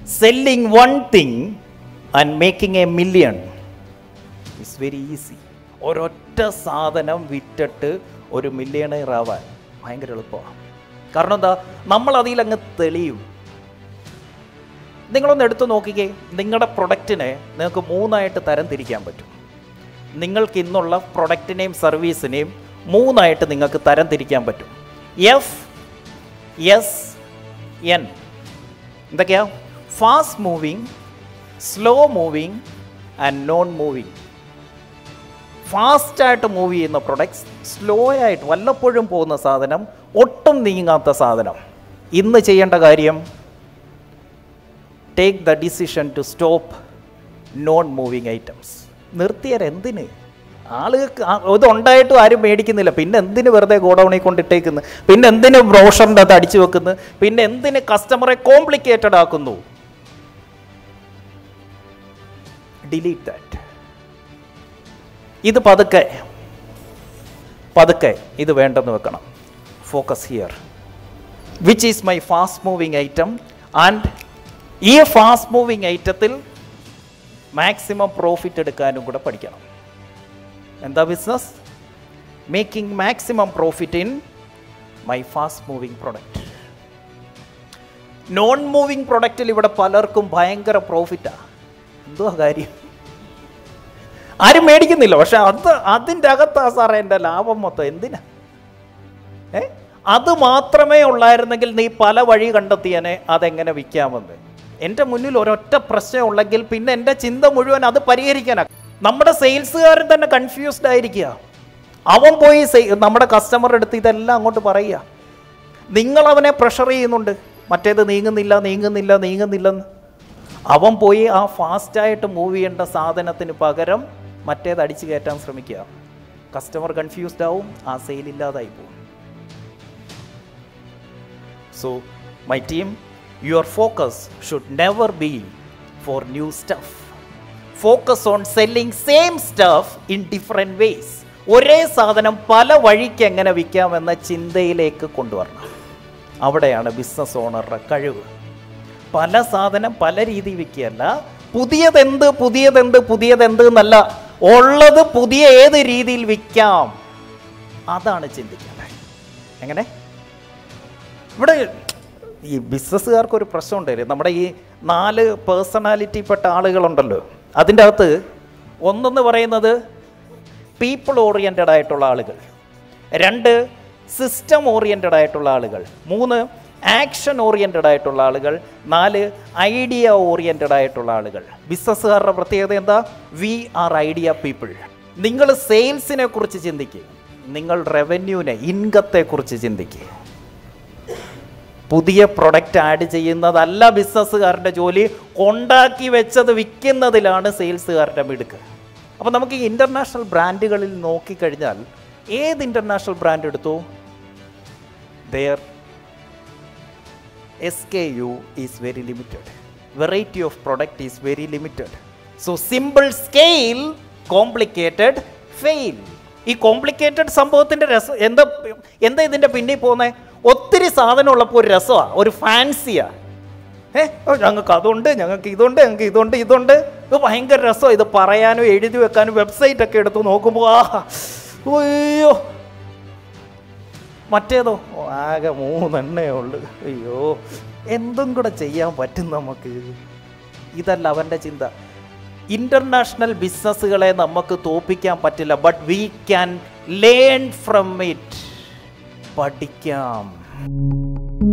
Selling one thing and making a million is very easy. ഒരൊറ്റ സാധനം വിറ്റിട്ട് ഒരു മില്യണയർ ആവാൻ ഭയങ്കര എളുപ്പമാണ്. കാരണം എന്താ, നമ്മൾ അതിലങ്ങ് തെളിയും. നിങ്ങളൊന്ന് എടുത്തു നോക്കിക്കേ, നിങ്ങളുടെ പ്രൊഡക്റ്റിനെ നിങ്ങൾക്ക് 3 തരം തിരിക്കാൻ പറ്റും. നിങ്ങൾക്ക് ഇന്നുള്ള പ്രൊഡക്റ്റിനെയും സർവീസിനെയും 3 നിങ്ങൾക്ക് തരം തിരിക്കാൻ പറ്റും. FSN എന്തൊക്കെയാ? Fast moving, slow moving and non moving. ഫാസ്റ്റായിട്ട് മൂവ് ചെയ്യുന്ന പ്രൊഡക്ട്സ്, സ്ലോ ആയിട്ട് വല്ലപ്പോഴും പോകുന്ന സാധനം, ഒട്ടും നീങ്ങാത്ത സാധനം. ഇന്ന് ചെയ്യേണ്ട കാര്യം, take the decision to stop non moving items. നിർത്തിയാൽ എന്തിന്? ആളുകൾക്ക് ഇതുണ്ടായിട്ടും ആരും മേടിക്കുന്നില്ല. പിന്നെ എന്തിന് വെറുതെ ഗോഡൗണിൽ കൊണ്ടിട്ടേക്കുന്നു? പിന്നെ എന്തിന് ബ്രോഷറിൻ്റെ അത് അടിച്ചു വെക്കുന്നു? പിന്നെ എന്തിന് കസ്റ്റമറെ കോംപ്ലിക്കേറ്റഡ് ആക്കുന്നു? Delete that. ഇത് പതുക്കെ ഇത് വേണ്ടെന്ന് വെക്കണം. Focus here. Which is my fast moving item? And ഈ ഫാസ്റ്റ് മൂവിങ് ഐറ്റത്തിൽ മാക്സിമം പ്രോഫിറ്റ് എടുക്കാനും കൂടെ പഠിക്കണം. എന്താ business? Making maximum profit in my fast moving product. Non moving പ്രൊഡക്റ്റിൽ ഇവിടെ പലർക്കും ഭയങ്കര പ്രോഫിറ്റാണ്. എന്തുവാ കാര്യം? ആരും മേടിക്കുന്നില്ല. പക്ഷെ അതിൻ്റെ അകത്താ സാറേ എൻ്റെ ലാഭം മൊത്തം. എന്തിനാ? അത് മാത്രമേ ഉള്ളായിരുന്നെങ്കിൽ നീ പല വഴി കണ്ടെത്തിയനെ അതെങ്ങനെ വിൽക്കാമെന്ന്. എൻ്റെ മുന്നിൽ ഒരൊറ്റ പ്രശ്നം ഉള്ളെങ്കിൽ പിന്നെ എൻ്റെ ചിന്ത മുഴുവൻ അത് പരിഹരിക്കാനാണ്. നമ്മുടെ സെയിൽസുകാരൻ തന്നെ കൺഫ്യൂസ്ഡ് ആയിരിക്കുക. അവൻ പോയി നമ്മുടെ കസ്റ്റമറുടെ അടുത്ത് ഇതെല്ലാം അങ്ങോട്ട് പറയുക. നിങ്ങളവനെ പ്രഷർ ചെയ്യുന്നുണ്ട്, മറ്റേത് നീങ്ങുന്നില്ലെന്ന്. അവൻ പോയി ആ ഫാസ്റ്റായിട്ട് മൂവ് ചെയ്യേണ്ട സാധനത്തിന് പകരം മറ്റേത് അടിച്ചു കയറ്റാൻ ശ്രമിക്കുക. കസ്റ്റമർ കൺഫ്യൂസ്ഡ് ആവും, ആ സെയിൽ ഇല്ലാതായി പോകും. So my team, your focus should never be for new stuff. Focus on selling same stuff in different ways. ഒരേ സാധനം പല വഴിക്ക് എങ്ങനെ വിൽക്കാമെന്ന ചിന്തയിലേക്ക് കൊണ്ടുവരണം. അവിടെയാണ് ബിസിനസ് ഓണറുടെ കഴിവ്. പല സാധനം പല രീതി വിൽക്കുകയല്ല, പുതിയതെന്ത് എന്നല്ല, ഉള്ളത് പുതിയ ഏത് രീതിയിൽ വിൽക്കാം, അതാണ് ചിന്തിക്കേണ്ടത്. എങ്ങനെ? ഇവിടെ ഈ ബിസിനസ്സുകാർക്കൊരു പ്രശ്നമുണ്ടായിരുന്നു. നമ്മുടെ ഈ 4 പേഴ്സണാലിറ്റിപ്പെട്ട ആളുകളുണ്ടല്ലോ, അതിൻ്റെ അകത്ത് ഒന്നെന്ന് പറയുന്നത് പീപ്പിൾ ഓറിയൻറ്റഡ് ആയിട്ടുള്ള ആളുകൾ, 2 സിസ്റ്റം ഓറിയൻറ്റഡ് ആയിട്ടുള്ള ആളുകൾ, 3 ആക്ഷൻ ഓറിയൻറ്റഡ് ആയിട്ടുള്ള ആളുകൾ, 4 ഐഡിയ ഓറിയൻറ്റഡ് ആയിട്ടുള്ള ആളുകൾ. ബിസിനസ്സുകാരുടെ പ്രത്യേകത എന്താ? We are idea people. നിങ്ങൾ സെയിൽസിനെ കുറിച്ച് ചിന്തിക്കുക, നിങ്ങൾ റവന്യൂവിനെ, ഇൻകത്തെക്കുറിച്ച് ചിന്തിക്കുക. പുതിയ പ്രൊഡക്റ്റ് ആഡ് ചെയ്യുന്നതല്ല ബിസിനസ്സുകാരുടെ ജോലി, ഉണ്ടാക്കി വെച്ചത് വിൽക്കുന്നതിലാണ് സെയിൽസുകാരുടെ മിടുക്ക്. അപ്പോൾ നമുക്ക് ഈ ഇൻ്റർനാഷണൽ ബ്രാൻഡുകളിൽ നോക്കിക്കഴിഞ്ഞാൽ ഏത് ഇൻ്റർനാഷണൽ ബ്രാൻഡ് എടുത്തു, their SKU is very limited. Variety of product is very limited. So simple scale, complicated fail. ഈ കോംപ്ലിക്കേറ്റഡ് സംഭവത്തിൻ്റെ രസം എന്താ ഇതിൻ്റെ പിന്നിൽ പോകുന്നത്? ഒത്തിരി സാധനം ഉള്ളപ്പോൾ ഒരു രസമാണ്, ഒരു ഫാൻസിയാണ്. ഞങ്ങൾക്ക് അതുണ്ട്, ഞങ്ങൾക്ക് ഇതുണ്ട്, ഇത് ഭയങ്കര രസമാണ്. ഇത് പറയാനും എഴുതി വെക്കാനും വെബ്സൈറ്റൊക്കെ എടുത്ത് നോക്കുമ്പോൾ അയ്യോ, മറ്റേതോ ആകെ 3 എണ്ണേ ഉള്ളു. അയ്യോ, എന്തും കൂടെ ചെയ്യാൻ പറ്റും നമുക്ക്. ഇതല്ല അവൻ്റെ ചിന്ത. ഇൻ്റർനാഷണൽ ബിസിനസ്സുകളെ നമുക്ക് തോൽപ്പിക്കാൻ പറ്റില്ല, but we can learn from it. പഠിക്കാം.